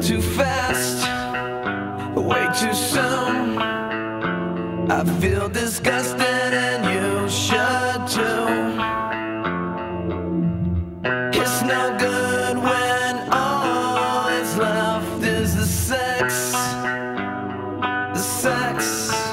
too fast, way too soon. I feel disgusted and you should too. It's no good when all that's left is the sex. The sex.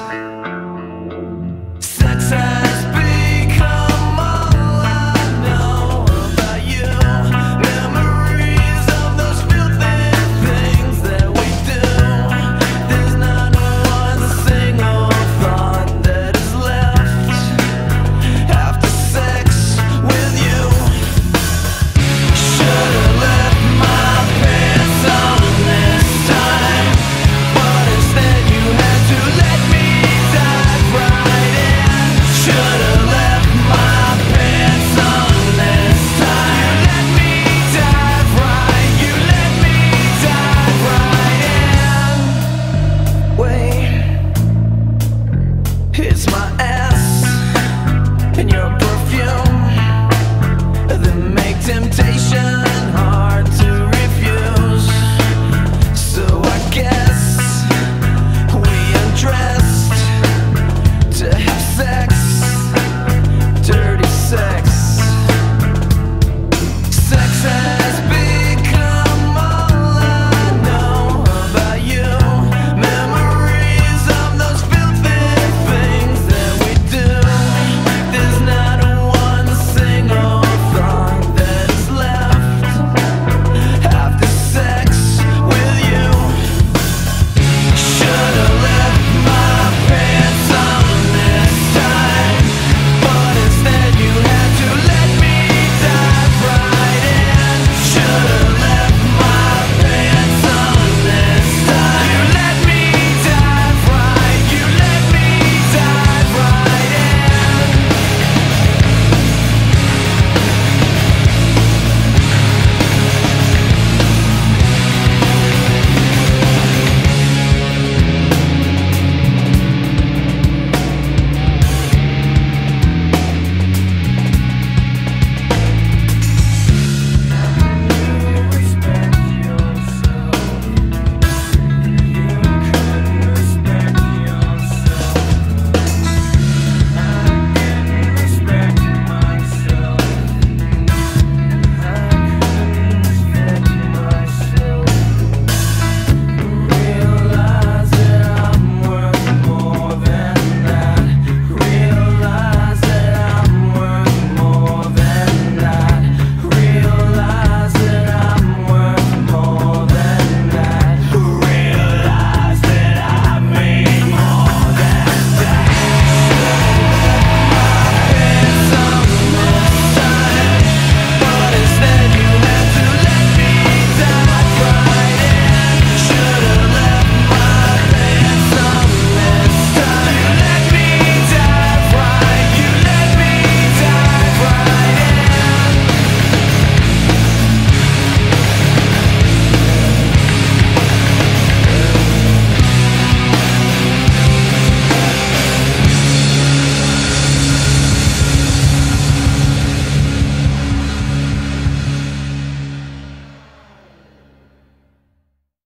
Sex has become all I know about you. Memories of those filthy things that we do. There's not one single thought that is left after sex with you. Should've left my pants on this time, but instead you had to let me dive right in. Should've left my pants on this time. You let me dive right, you let me dive right in. Wait, it's my ass and your